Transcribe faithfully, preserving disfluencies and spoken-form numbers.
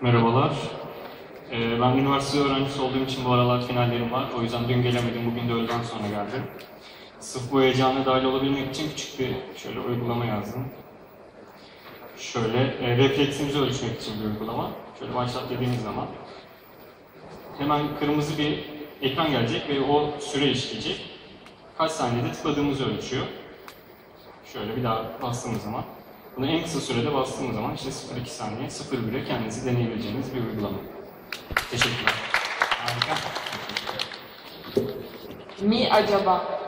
Merhabalar. Ee, ben üniversite öğrencisi olduğum için bu aralar finallerim var. O yüzden dün gelemedim, bugün de öğleden sonra geldim. Sırf bu heyecana dahil olabilmek için küçük bir şöyle uygulama yazdım. Şöyle, e, refleksimizi ölçmek için bir uygulama. Şöyle başlat dediğimiz zaman hemen kırmızı bir ekran gelecek ve o süre işleyecek. Kaç saniyede tıkladığımızı ölçüyor. Şöyle bir daha bastığımız zaman, bunu en kısa sürede bastığımız zaman işte sıfır virgül iki saniye, sıfır virgül bire kendinizi deneyebileceğiniz bir uygulama. Teşekkürler. Mi acaba?